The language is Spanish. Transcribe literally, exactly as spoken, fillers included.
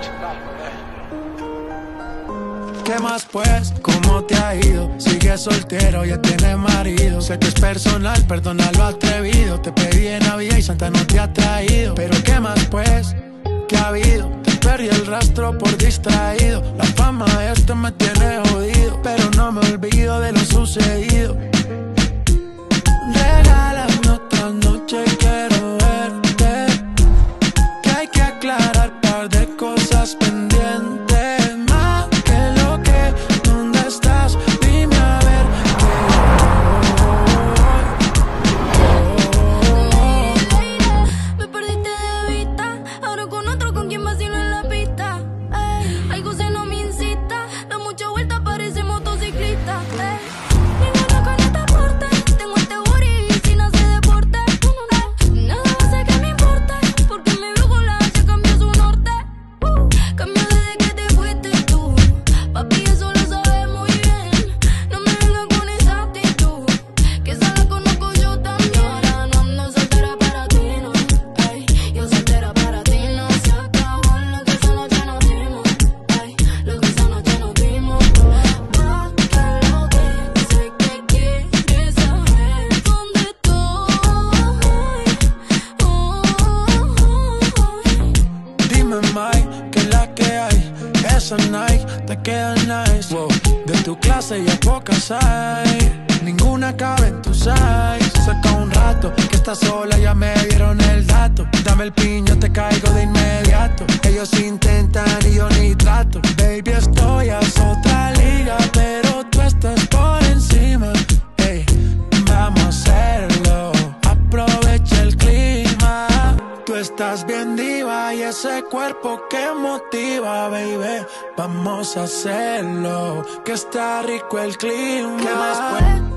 ¿Qué más pues? ¿Cómo te ha ido? Sigues soltero, ya tienes marido. Sé que es personal, perdona lo atrevido. Te pedí en Navidad y Santa no te ha traído. Pero ¿qué más pues? ¿Qué ha habido? Te perdí el rastro por distraído. La fama de esto me tiene jodido, pero no me olvido de lo sucedido. Regálame otra noche, quiero verte. Que hay que aclarar par de cosas pendientes. Nike, te queda nice, wow. De tu clase ya pocas hay, ninguna cabe en tu size. Saca un rato, que estás sola, ya me dieron el dato. Dame el piño, te caigo de inmediato. Ellos intentan y yo ni trato. Baby, estoy a otra liga, pero tú estás por encima. Hey, vamos a hacerlo, aprovecha el clima. Tú estás bien diva y ese cuerpo que motiva, baby. Vamos a hacerlo, que está rico el clima. ¿Qué más pues?